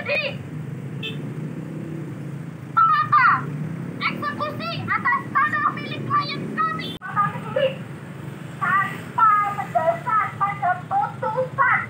terjadi? Mengapa eksekusi atas tanah milik klien kami terjadi tanpa berdasar pada putusan?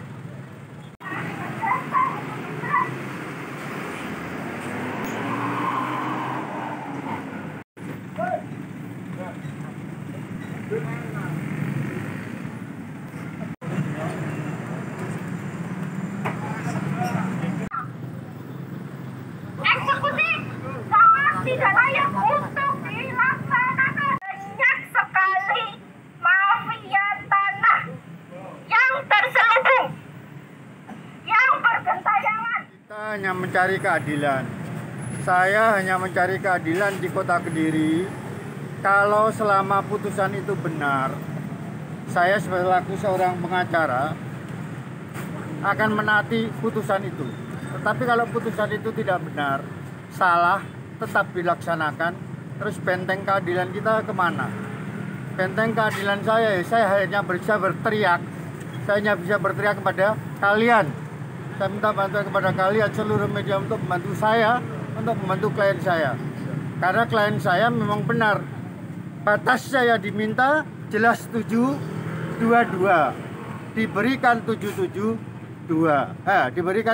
Eksekusi sangat tidak layak untuk dilaksanakan. Banyak sekali mafia tanah yang terselubung, yang bergentayangan. Kita hanya mencari keadilan. Saya hanya mencari keadilan di Kota Kediri. Kalau selama putusan itu benar, saya selaku seorang pengacara akan menaati putusan itu. Tetapi kalau putusan itu tidak benar, salah, tetap dilaksanakan. Terus benteng keadilan kita kemana? Benteng keadilan saya hanya bisa berteriak. Saya hanya bisa berteriak kepada kalian. Saya minta bantuan kepada kalian seluruh media untuk membantu saya, untuk membantu klien saya. Karena klien saya memang benar. Batas saya diminta jelas 722. Diberikan 772. Diberikan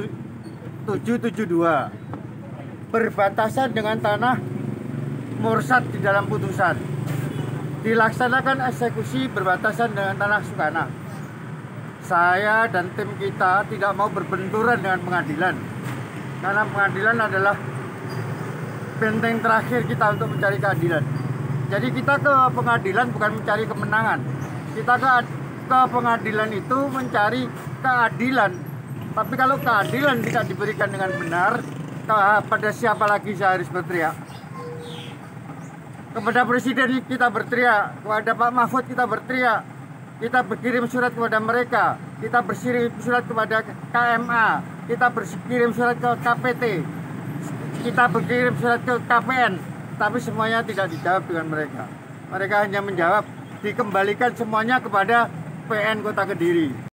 772. Berbatasan dengan tanah Mursat di dalam putusan. Dilaksanakan eksekusi berbatasan dengan tanah Sukana. Saya dan tim kita tidak mau berbenturan dengan pengadilan. Karena pengadilan adalah benteng terakhir kita untuk mencari keadilan. Jadi kita ke pengadilan bukan mencari kemenangan. Kita ke pengadilan itu mencari keadilan. Tapi kalau keadilan tidak diberikan dengan benar, pada siapa lagi saya harus berteriak? Kepada Presiden kita berteriak, kepada Pak Mahfud kita berteriak. Kita berkirim surat kepada mereka, kita berkirim surat kepada KMA, kita berkirim surat ke KPT, kita berkirim surat ke KPN, tapi semuanya tidak dijawab dengan mereka. Mereka hanya menjawab dikembalikan semuanya kepada PN Kota Kediri.